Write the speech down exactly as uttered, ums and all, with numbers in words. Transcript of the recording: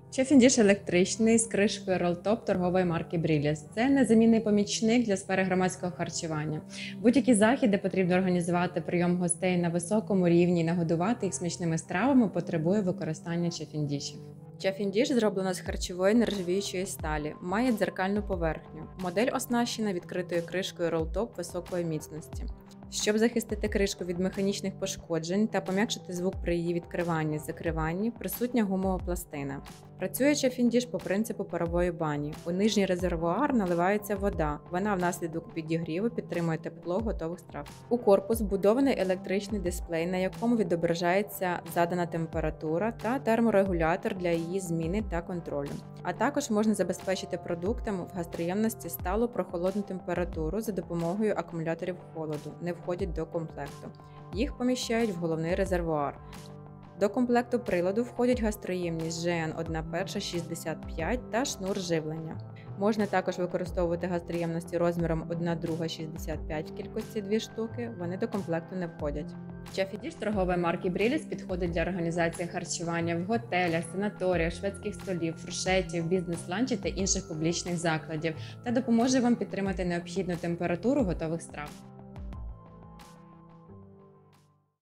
Шеф-ін-діш електричний з кришкою ролтоп торгової марки Бріліс. Це незамінний помічник для сфери громадського харчування. Будь-які заходи потрібно організувати прийом гостей на високому рівні, нагодувати їх смачними стравами потребує використання шеф-ін-дішів. Шеф-ін-діш зроблено з харчової нержавіючої сталі, має дзеркальну поверхню. Модель оснащена відкритою кришкою ролтоп високої міцності. Щоб захистити кришку від механічних пошкоджень та пом'якшити звук при її відкриванні і закриванні, присутня гумова пластина. Працює шеф-ін-діш по принципу парової бані. У нижній резервуар наливається вода. Вона внаслідок підігріву підтримує тепло готових страв. У корпус вбудований електричний дисплей, на якому відображається задана температура та терморегулятор для її зміни та контролю. А також можна забезпечити продуктам в гастроємності сталу прохолодну температуру за допомогою акумуляторів холоду. Не входять до комплекту. Їх поміщають в головний резервуар. До комплекту приладу входять гастроємність жі ен один перша шістдесят п'ять та шнур живлення. Можна також використовувати гастроємності розміром один друга шістдесят п'ять в кількості дві штуки, вони до комплекту не входять. Шеф-ін-діш торгової марки Бріліс підходить для організації харчування в готелях, санаторіях, шведських столів, фуршетів, бізнес-ланчів та інших публічних закладів та допоможе вам підтримати необхідну температуру готових страв.